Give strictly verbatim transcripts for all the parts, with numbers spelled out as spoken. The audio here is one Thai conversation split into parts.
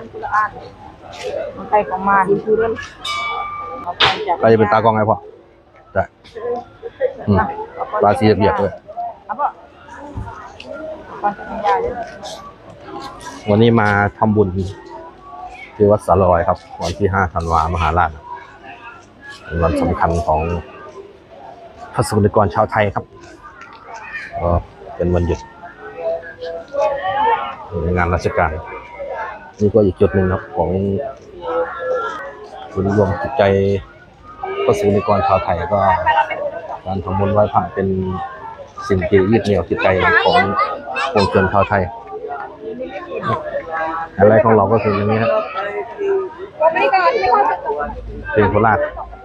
านคนละอันมันไปของมันคือเรื่องใครจะเป็นตากล้องไงพ่อได้ปลาสีเหยียบด้วยวันนี้มาทำบุญที่วัดสารลอยครับวันที่ห้าธันวามหาราชเป็นวันสำคัญของพระสงฆ์นิกรชาวไทยครับก็เป็นวันหยุดในงานราชการนี่ก็อีกจุดหนึ่งครับของศูนย์รวมจิตใจพระสงฆ์นิกรชาวไทยก็การทำบุญไหว้พระเป็นสิ่งที่ยึดเหนี่ยวจิตใจของปวงชนชาวไทยอะไรของเราก็คืออย่างนี้ครับเพลงโคราช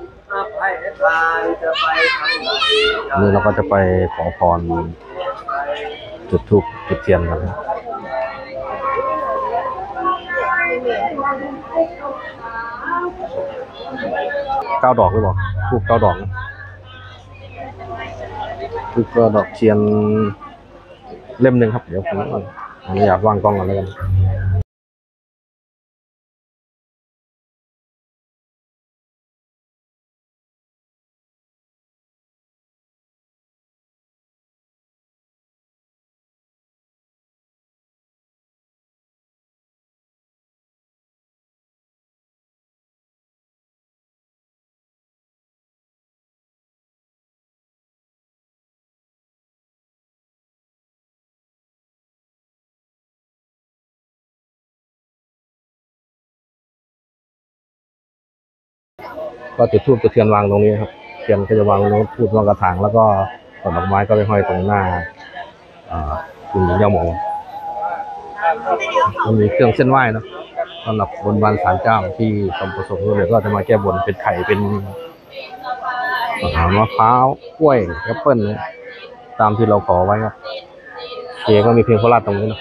นี่เราก็จะไปขอพรจุดธูปจุดเทียนกันเก้าดอกหรือเปล่าธูปเก้าดอกธูปเก้าดอกเทียนเล่มหนึ่งครับเดี๋ยวผมอยากวางกล้องกันแล้วกันก็จุดธูปจุดเทียนวางตรงนี้ครับเทียนก็จะวางตรงนู้นธูปวางกระถางแล้วก็ดอกไม้ก็ไปห้อยตรงหน้าคุณหญิงย่าหมองมันมีเครื่องเส้นไหว้นะสำหรับบนบานศาลเจ้าที่สมประสงค์เลยก็จะมาแก้บนเป็นไข่เป็นมะพร้าวกล้วยแอปเปิ้ลเนี่ยตามที่เราขอไว้ครับเจก็มีเพลงโคราชตรงนี้นะ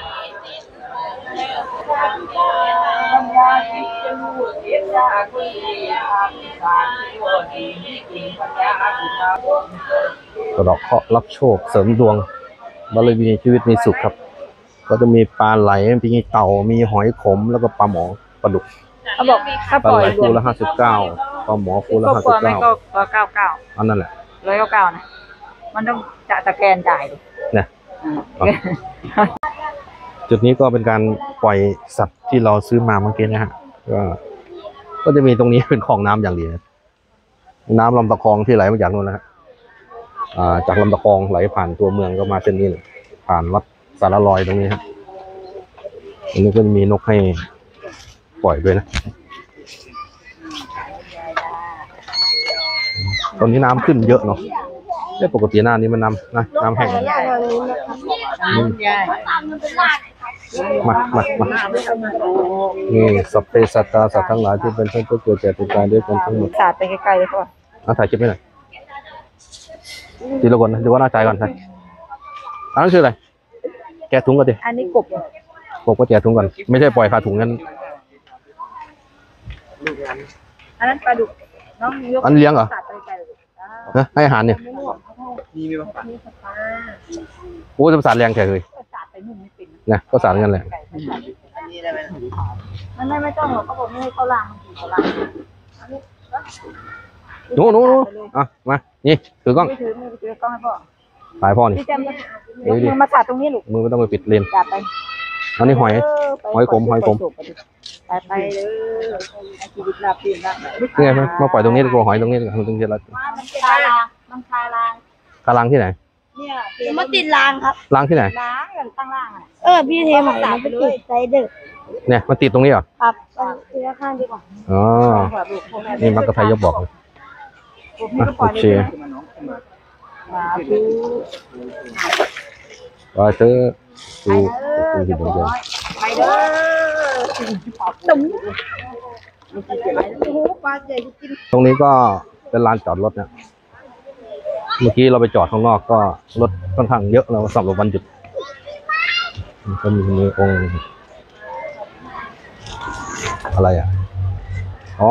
กระดอกเคาะรับโชคเสริมดวงบารมีชีวิตมีสุขครับก็จะมีปลาไหลมีเต่ามีหอยขมแล้วก็ปลาหมอปลาดุกเขาบอกถ้าปล่อยปูละห้าสิบเก้าปลาหมอปูละห้าสิบเก้าก็เก้าเก้าอันนั้นแหละร้อยเก้าเก้านะมันต้องจะตะแกนจ่ายดิเนี่ยจุดนี้ก็เป็นการปล่อยสัตว์ที่เราซื้อมาเมื่อกี้นะฮะก็ก็จะมีตรงนี้เป็นคลองน้ำอย่างดีน้ำลำตะคองที่ไหลมาจากนู่นนะฮะจากลำตะคองไหลผ่านตัวเมืองก็มาเส้นนี้เลยผ่านวัดสารลอยตรงนี้ครับอันนี้ก็จะมีนกให้ปล่อยด้วยนะตอนนี้น้ำขึ้นเยอะเนาะได้ปกติหน้านี้มันน้ำนะน้ำแห้งมามามานี่สัพเพสัตตาสัตว์ทั้งหลายที่เป็นเพื่อนก็เกิดแก่ตายด้วยกันทั้งหมดสาดไปไกลๆเลยก่อนเอาถ่ายคลิปให้หน่อยทีละคนนะดูว่าหน้าใจก่อนใช่อันนั้นคืออะไรแกะถุงก่อนดิอันนี้กบกบก็แกะถุงก่อนไม่ใช่ปล่อยคาถุงงั้นอันนั้นปลาดุกน้องยกอันเลี้ยงเหรอฮะให้อาหารเนี่ยมีมีปลาโอ้จะสาดแรงแค่เลยนะก็สาดกันแหละมันไม่ไม่ต้องหรอกเขาบอกไม่ให้เขาล้างมันเขาล้างหนูหนูอ่ะมานี่ถือกล้องถือมือถือกล้องให้พ่อถ่ายพ่อนี่มือมาสาดตรงนี้ลูกมือไม่ต้องไปปิดเลนจับไปอันนี้หอยหอยขมหอยขมไปไปเลยชีวิตลาบปีนละนี่ไงมาปล่อยตรงนี้ดีกว่าหอยตรงนี้ตรงนี้ละมันคาลางมันคาลางคาลางที่ไหนเนี่ยมันติดรางครับรางที่ไหนรางกันตั้งรางอ่ะเออพี่เทมันติดไซเดอร์เนี่ยมันติดตรงนี้เหรอครับติดข้างดีกว่าอ๋อนี่มักกะไทยยกบอกเลยโอเคไปเจอดูดูดูดูไปเด้อตุ้มตรงนี้ก็เป็นลานจอดรถเนี่ยเมื่อกี้เราไปจอดข้างนอกก็รถค่อนข้างเยอะเราสำหรับวันหยุดก็มีมีองค์อะไรอ่ะอ๋อ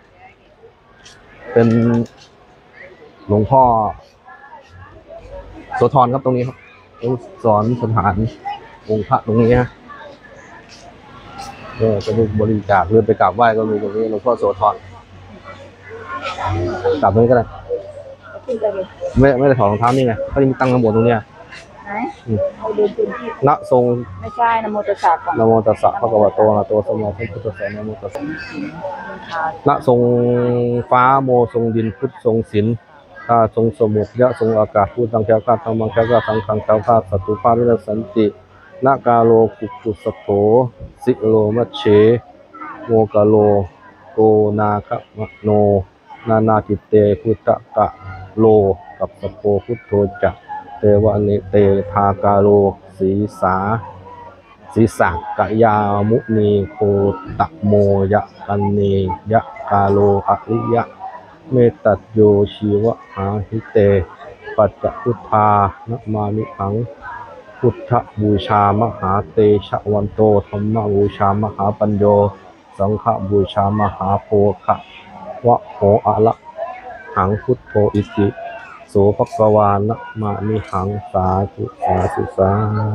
เป็นหลวงพ่อโสธรครับตรงนี้ครับสอนสถานองค์พระตรงนี้ฮะเนี่ยจะมีบริจาคเรือไปกราบไหว้ก็มีตรงนี้หลวงพ่อโสธรกราบตรงนี้ก็ได้ไม่ไม่ได้ถอดรองเท้านี่ไงเขาจะมีตั้งข้างบนตรงเนี้ยไหนเอาเดินพื้นที่ณทรงไม่ใช่นะโมตัสสะก่อนนะโมตัสสะพระกวาโตอะระหะโตสัมมาสัมพุทธัสสะนะโมตัสสะณทรงฟ้าโมทรงดินพุทธทรงศิลป์ข้าทรงสมุทรยะทรงอากาศพูดตังแก้วข้าธรรมังแก้วข้าสังขังแก้วข้าสัตตุภาวิรัสสันตินากาโลกุกุสโถสิโลมัชเชโมกาโลโกนาคะมะโนนานาจิตเตพุทธกะโลกับสโพพุทโธจักเตวะเนเตทากาโลศีสาศีสักกะยามุนีโคตะโมยะกันเนยะกาโลอริยะเมตัตโยชีวะหาหิเตปัจจพุทธานะมามิหังพุทธบูชามหาเตชะวันโตธรรมบูชามหาปัญโยสังฆบูชามหาโพคะวะโหอะละหังพุทโธอิติโสภควานะมามิหังสาธุสาธุสา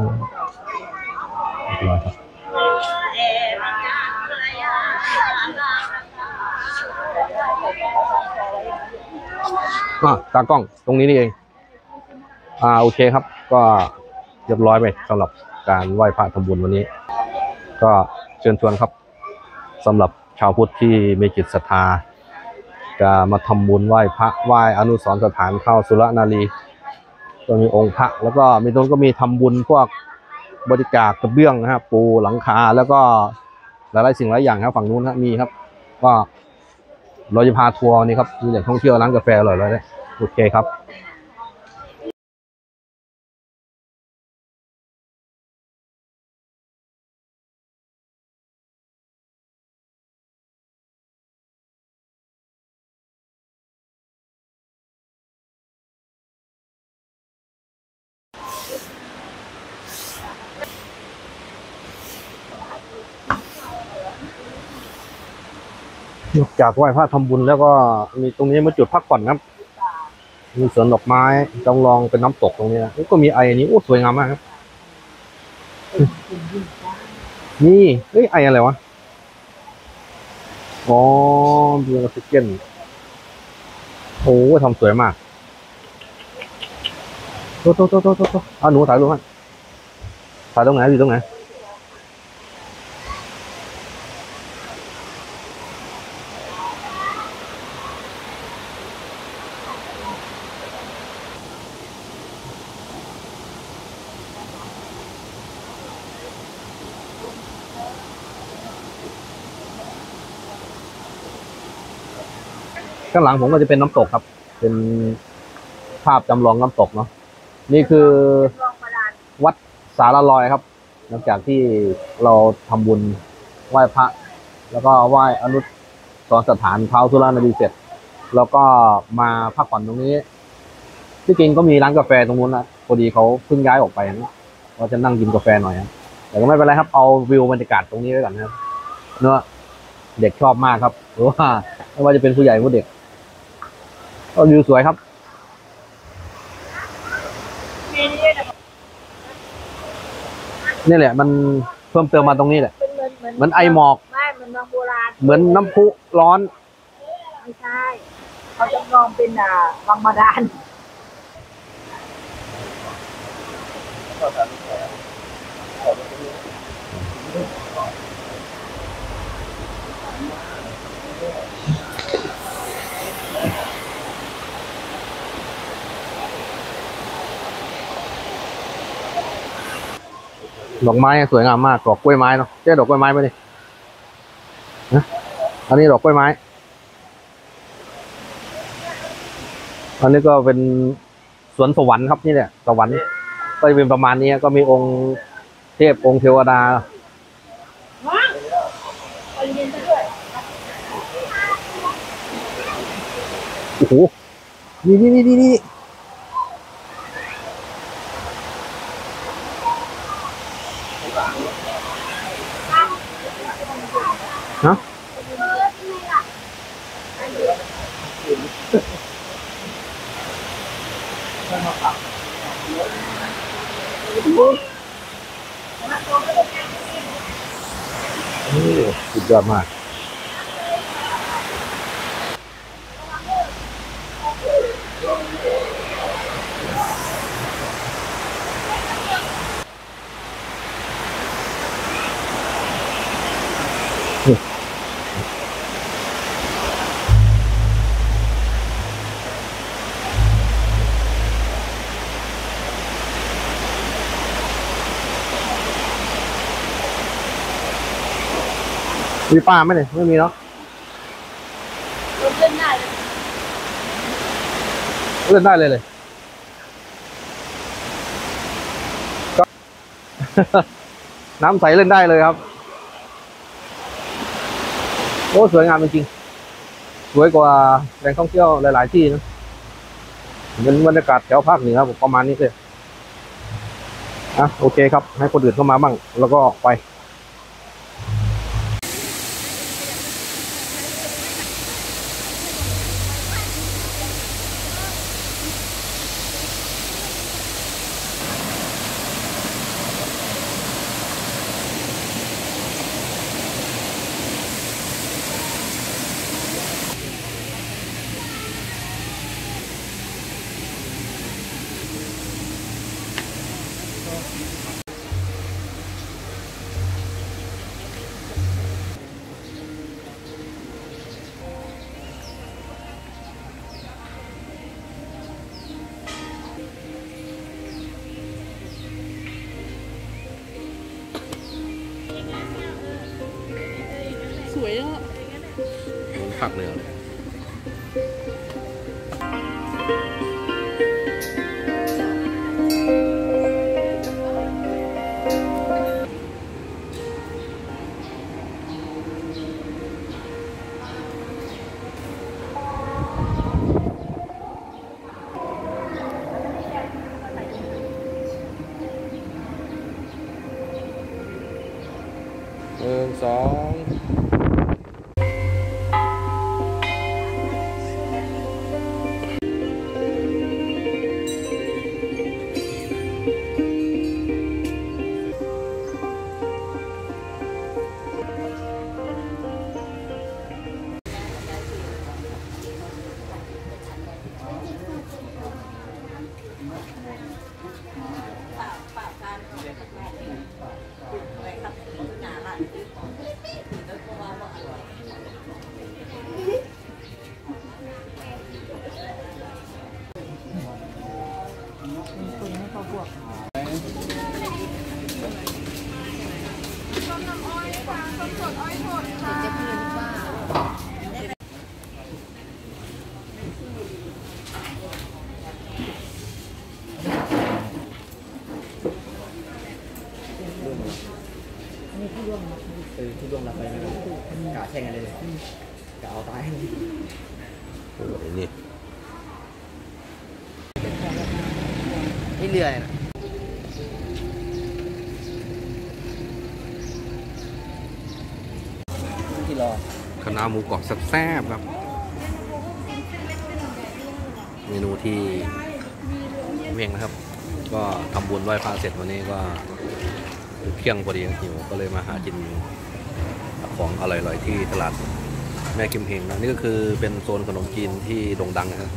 อ่ะตากล้องตรงนี้นี่เองอ่าโอเคครับก็เรียบร้อยไปสำหรับการไหว้พระทำบุญวันนี้ก็เชิญชวนครับสำหรับชาวพุทธที่มีจิตศรัทธาจะมาทำบุญไหว้พระไหว้อนุสรณ์สถานเข้าสุรนารีก็มีองค์พระแล้วก็มีตรงก็มีทำบุญพวกบริจาคกระเบื้องนะครับปูหลังคาแล้วก็หลายๆสิ่งหลายอย่างครับฝั่งนู้นครับมีครับก็เราจะพาทัวร์นี่ครับมีแหล่งท่องเที่ยวร้านกาแฟอร่อยๆเลยโอเคครับนอกจากไหว้พระทำบุญแล้วก็มีตรงนี้มาจุดพักผ่อนครับมีสวนดอกไม้จำลองเป็นน้ำตกตรงนี้นะก็มีไอ้นี้โอ้สวยงามมากครับนี่เฮ้ยไอ้อะไรวะอ๋อดูออกซิเจนโอ้ทำสวยมากโตโตโตโตโตโตอ่ะหนูถ่ายรูปมั้ยถ่ายตรงไหนอยู่ตรงไหนข้างหลังผมก็จะเป็นน้ำตกครับเป็นภาพจำลองน้ำตกเนาะนี่คือวัดสารลอยครับหลังจากที่เราทำบุญไหว้พระแล้วก็ไหว้อนุสรณ์สถานเท้าสุรนารีเสร็จแล้วก็มาพักผ่อนตรงนี้ที่จริงก็มีร้านกาแฟตรงนู้นนะพอดีเขาเพิ่งย้ายออกไปนะเราจะนั่งกินกาแฟหน่อยนะแต่ก็ไม่เป็นไรครับเอาวิวบรรยากาศตรงนี้ไว้ก่อนนะครับเนื้อเด็กชอบมากครับหรือว่าไม่ว่าจะเป็นผู้ใหญ่ผู้เด็กก็วิวสวยครับนี่แหละมันเพิ่มเติมมาตรงนี้แหละเหมือนไอหมอกไม่เหมือนเมืองโบราณเหมือนน้ำพุร้อนไม่ใช่เขาจำลองเป็นอ่าวังบาดาลดอกไม้สวยงามมากดอกกล้วยไม้เนาะเจ๊ดอกกล้วยไม้ไปดินะอันนี้ดอกกล้วยไม้อันนี้ก็เป็นสวนสวรรค์ครับนี่แหละสวรรค์ก็จะเป็นประมาณนี้ก็มีองค์เทพองค์เทวดาโอ้โหนี่นี่นี่นี่ฮะยอดมากมีปลาไหมเนี่ยไม่มีเนาะเล่นได้เลยเล่นได้เลยเลยก็ น้ำใสเล่นได้เลยครับโอ้สวยงามจริงๆสวยกว่าแหล่งท่องเที่ยวหลายๆที่นะเป็นบรรยากาศแถวภาคเหนือประมาณนี้เลยอ่ะโอเคครับให้คนอื่นเข้ามาบ้างแล้วก็ไปสวยอ่ะภาคเหนือหนึ่งสองเออที่ร่วงรับไปนะกะแข่งกันเลยกะเอาตายให้เลยโอ้ยนี่นี่เรืออะไรนะที่รอคณะหมูกรอบแซ่บๆครับเมนูที่เวียงนะครับ ก็ทำบุญไหว้พระเสร็จวันนี้ก็เที่ยงพอดีหิวก็เลยมาหากินของอร่อยๆที่ตลาดแม่กิมเฮงนะนี่ก็คือเป็นโซนขนมจีนที่โด่งดังนะครับ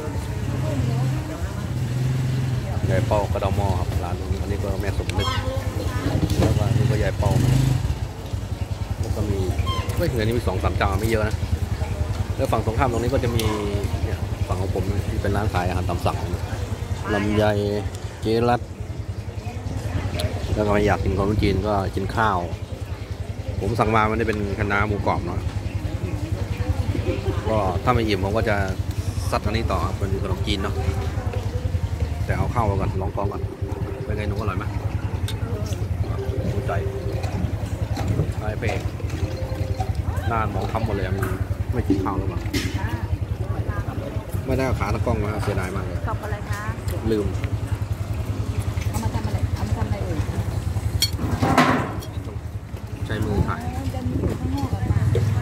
ยายเป้ากระดาหม้อครับร้านนี้อันนี้ก็แม่สมนึกแล้วก็นี่ก็ยายเป้าแล้วก็มีไม่ถึงอันนี้มีสองสามเจ้าไม่เยอะนะแล้วฝั่งตรงข้ามตรงนี้ก็จะมีเนี่ยฝั่งของผมที่เป็นร้านขายอาหารตามสั่งลำไยเจรัตแล้วก็อยากกินขนมจีนก็กินข้าวผมสั่งมามันได้เป็นคณะหมูกรอบเนาะก็ถ้าไม่อิ่มผมก็จะซัดอันนี้ต่อเป็นขนมจีนเนาะแต่เอาข้าวก่อนลองท้องก่อนเป็นไงหนูอร่อยไหมดูใจไอ้เป้หน้ามองทำหมดเลยมันไม่กินข้าวแล้วมั้งไม่ได้เอาขาตะกล้องมาเสียดายมากเลยชอบอะไรคะลืมเอามาทำอะไรเอามาทำอะไรเอ่ยใช้มือถ่ายจะมีอยู่ข้างนอกอะ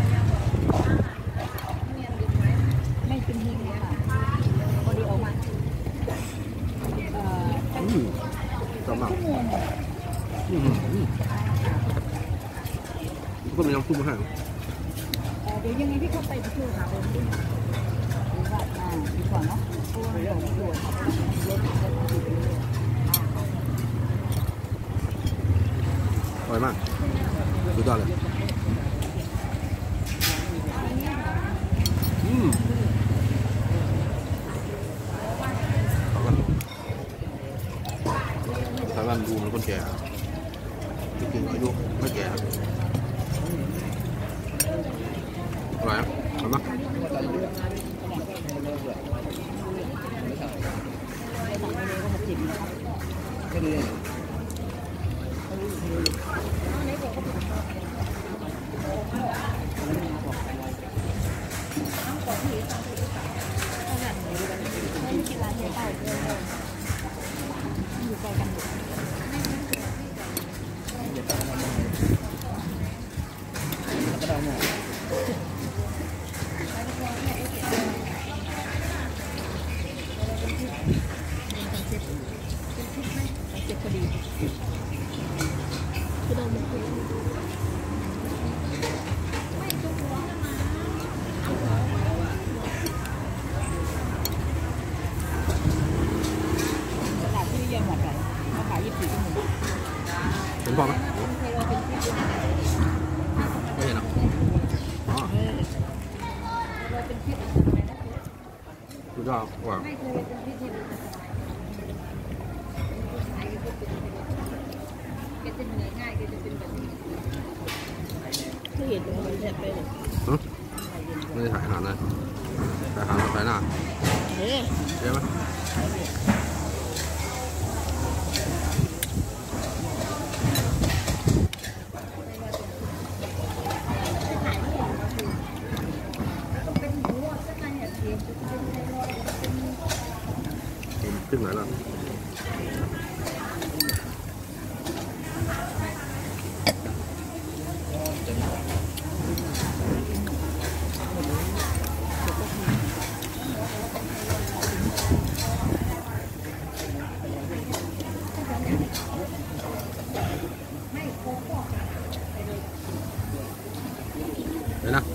ไม่เป็นเฮงเลยค่ะพอดีออกมาเอ่ออืมสมัครชั่วโมงอืมก็มีน้ำซุปมาให้ใเดี๋ยวยังไงพี่เข้าไปไปช่วยหาคนที่หาหรือว่าอ่าดีกว่าเนาะเพราะว่าเราไม่รู้ครับรถจะติดอยู่เลยอร่อยมากสุดยอดเลยอืมแต่ว่าดูมันคนแก่จริงๆอายุไม่แก่อร่อยนะอร่อยมากไม่ดีเลยเห็นพอไหมไม่เห็นหรออ๋อสุดยอดว่ะที่เห็นมันแทบไปเลยไม่ได้ถ่ายอาหารเลยถ่ายอาหารถ่ายหน้าเฮ้ยเจ๊ไหมขึ้นไหนล่ะเดี๋ยวนะ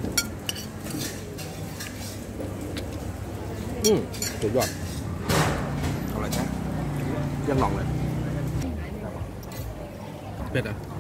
อืมสุดยอดร่อยแท้ยังหน่องเลยเป็ดอ่ะ